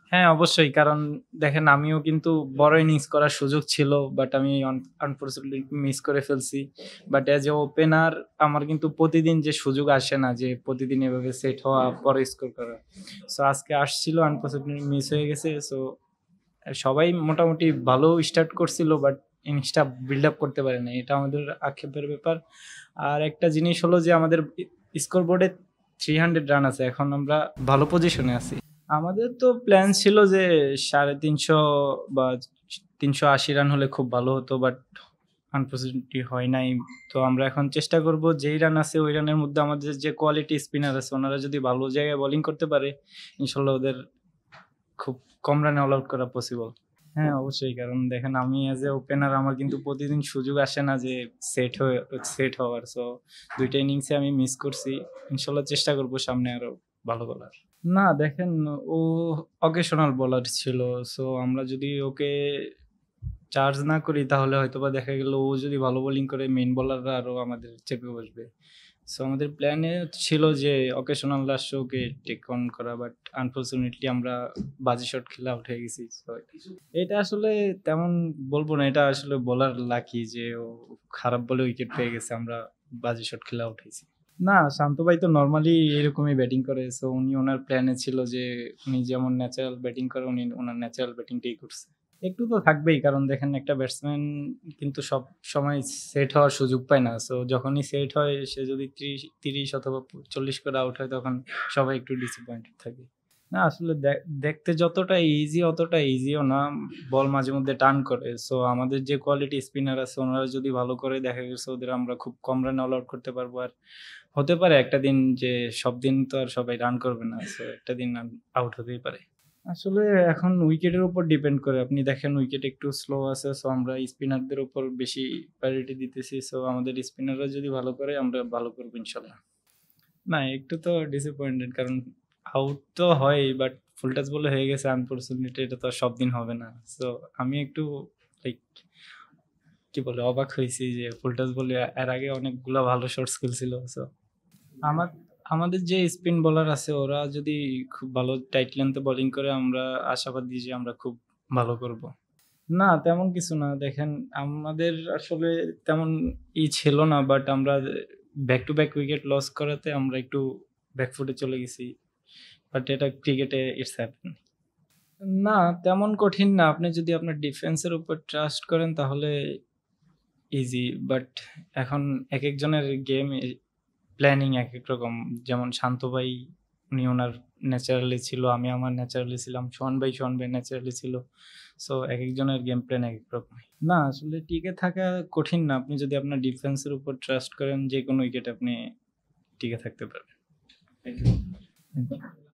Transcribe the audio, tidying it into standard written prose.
হ্যাঁ, অবশ্যই। কারণ দেখেন আমিও কিন্তু বড় ইনিংস করার সুযোগ ছিল। বাট আমি আনফরচুনেটলি মিস করে ফেলছি। বাট এজ এ ওপেনার আমার কিন্তু প্রতিদিন যে সুযোগ আসে না যে প্রতিদিন এভাবে সেট হওয়া, পরে স্কোর করা। সো আজকে আসছিল আনফরচুনেটলি মিস হয়ে গেছে। সো সবাই মোটামুটি ভালো স্টার্ট করছিল বাট ইনিংসটা বিল্ড আপ করতে পারে নাই। এটা আমাদের আক্ষেপের ব্যাপার। আর একটা জিনিস হলো যে আমাদের স্কোর বোর্ডে 300 রান আছে। এখন আমরা ভালো পজিশনে আছি। আমাদের তো প্ল্যান ছিল যে 350 বা 380 রান হলে খুব ভালো হতো বাট আনফরচুনেটলি হয় নাই। তো আমরা এখন চেষ্টা করব যেই রান আছে ওই রানের মধ্যে আমাদের যে কোয়ালিটি স্পিনার আছে ওনারা যদি ভালো জায়গায় বোলিং করতে পারে ইনশাল্লাহ ওদের খুব কম রানে অল আউট করা পসিবল। হ্যাঁ, অবশ্যই। কারণ দেখেন আমি এজ এ ওপেনার আমার কিন্তু প্রতিদিন সুযোগ আসে না যে সেট হওয়ার। সো ২ টা ইনিংসে আমি মিস করছি। ইনশাল্লাহ চেষ্টা করব সামনে আরো ভালো করার। না দেখেন ও অকেশনাল বোলার ছিল। সো আমরা যদি ওকে চার্জ না করি তাহলে হয়তোবা দেখা গেল ও যদি ভালো বোলিং করে মেইন বোলাররা আরো আমাদের চেপে বসবে। সো আমাদের প্ল্যানে ছিল যে অকেশনাল লাস্টে ওকে টেক অন করা বাট আনফরচুনেটলি আমরা বাজে শট খেলে আউট হয়ে গেছি। সো এটা আসলে তেমন বলবো না, এটা আসলে বোলার লাকি যে ও খারাপ বলে উইকেট পেয়ে গেছে, আমরা বাজে শট খেলে আউট হয়েছি। না, শান্ত ভাই তো নরমালি এরকমই ব্যাটিং করে। সো উনি ওনার প্ল্যানে ছিল যে উনি যেমন ন্যাচারাল ব্যাটিং করে উনি ওনার ন্যাচারাল ব্যাটিংটাই করছে। একটু তো থাকবেই, কারণ দেখেন একটা ব্যাটসম্যান কিন্তু সব সময় সেট হওয়ার সুযোগ পায় না। সো যখনই সেট হয় সে যদি ৩০ অথবা ৪০ করে আউট হয় তখন সবাই একটু ডিসঅ্যাপয়েন্টেড থাকে। না আসলে দেখতে যতটা ইজি অতটা ইজিও না। বল মাঝে মধ্যে টার্ন করে। সো আমাদের যে কোয়ালিটি স্পিনার আছে ওনারা যদি ভালো করে দেখা গেছে ওদের আমরা খুব কম রানে অল আউট করতে পারবো। আর হতে পারে একটা দিন যে সব দিন তো আর সবাই রান করবে না। সো একটা দিন আউট হতেই পারে। আসলে এখন উইকেটের উপর ডিপেন্ড করে। আপনি দেখেন উইকেট একটু স্লো আছে। সো আমরা স্পিনারদের উপর বেশি প্রায়োরিটি দিতেছি। সো আমাদের স্পিনাররা যদি ভালো করে আমরা ভালো করবো ইনশাল্লাহ। না, একটু তো ডিসঅ্যাপয়েন্টেড, কারণ আউট তো হয় বাট ফুল টাচ বলে হয়ে গেছে আনফরচুনেটলি, এটা তো আর সব দিন হবে না। সো আমি একটু লাইক কি বলে অবাক হয়েছি যে ফুল টাচ বলে এর আগে অনেকগুলো ভালো শর্টস খেলছিল। সো আমার আমাদের যে স্পিন বোলার আছে ওরা যদি খুব ভালো টাইট লেন্থে বোলিং করে আমরা আশাবাদী যে আমরা খুব ভালো করব। না তেমন কিছু না। দেখেন আমাদের আসলে তেমন ছিল না বাট আমরা back to back wicket loss করাতে আমরা একটু ব্যাকফুটে চলে গেছি। বাট এটা ক্রিকেটে ইটস হ্যাপেন। না তেমন কঠিন না। আপনি যদি আপনার ডিফেন্সের উপর ট্রাস্ট করেন তাহলে ইজি। বাট এখন একেকজনের গেম প্ল্যানিং একেক রকম। যেমন শান্ত ভাই উনি ওনার ন্যাচারালি ছিল, আমি আমার ন্যাচারালি ছিলাম, সোহান ভাই ন্যাচারালি ছিল। সো একেকজনের গেম প্ল্যান একেক রকম। না আসলে টিকে থাকা কঠিন না। আপনি যদি আপনার ডিফেন্সের উপর ট্রাস্ট করেন যেকোনো উইকেটে আপনি টিকে থাকতে পারবেন। Thank you.